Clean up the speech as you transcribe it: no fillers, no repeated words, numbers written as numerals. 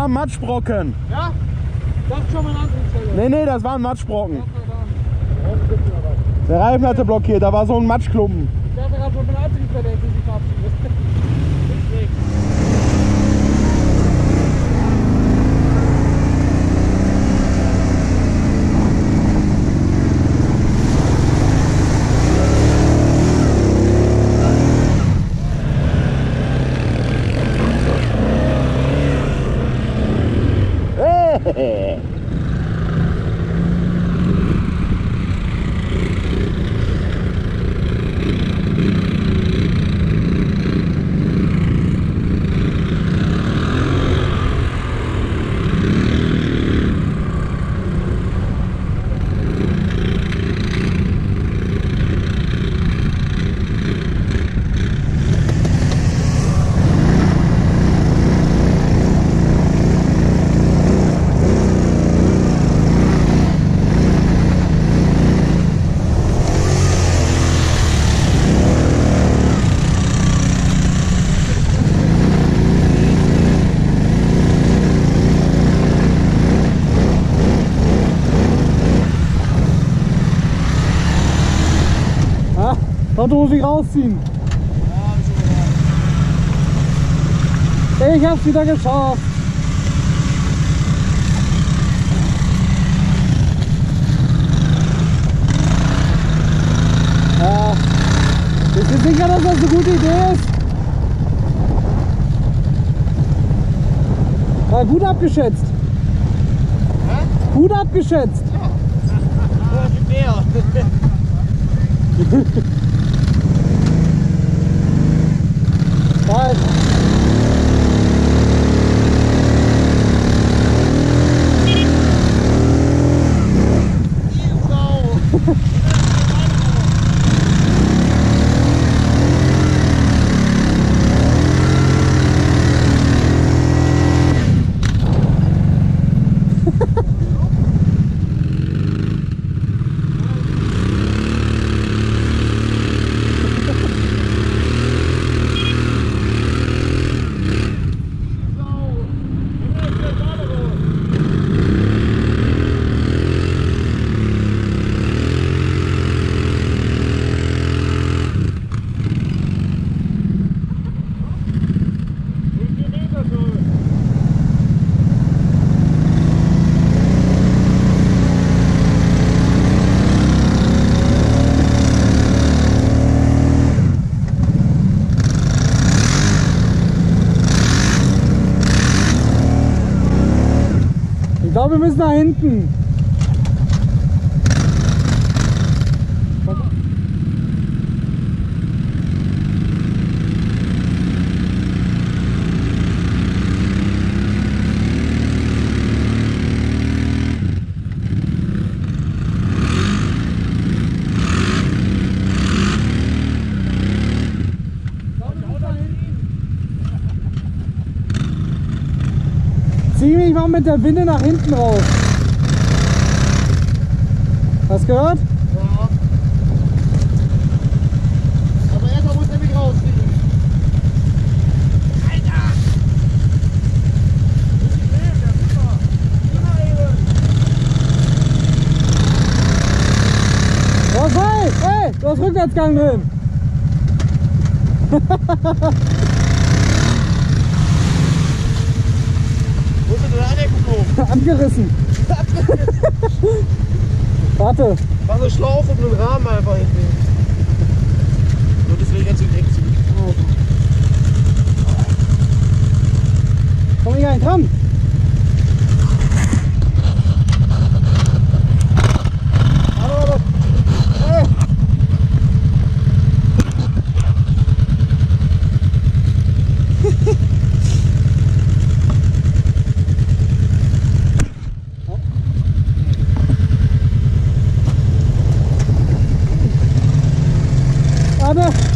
war ein Matschbrocken. Ja? Ich dachte schon mal eine Antriebsstelle. Nee, das war ein Matschbrocken. Der Reifen hatte blockiert, da war so ein Matschklumpen. Ich dachte gerade schon mal eine Antriebsstelle, jetzt ist die verabschiedet. Auto muss ich rausziehen. Ich hab's wieder geschafft. Ja, ich bin sicher, dass das eine gute Idee ist. Ja, gut abgeschätzt. Gut abgeschätzt. Ja. Bye. Ich glaube, wir müssen nach hinten. Zieh mich mal mit der Winde nach hinten raus. Hast du gehört? Ja. Aber erstmal muss er mich rausziehen. Alter! Was heißt? Hey, du hast Rückwärtsgang drin. Wo ist denn der Anhänger geflogen? Angerissen. Warte. Mach eine Schlaufe und einen Rahmen einfach hinten. Und deswegen ganz direkt ziehen. Komm ich gar nicht dran. Warte.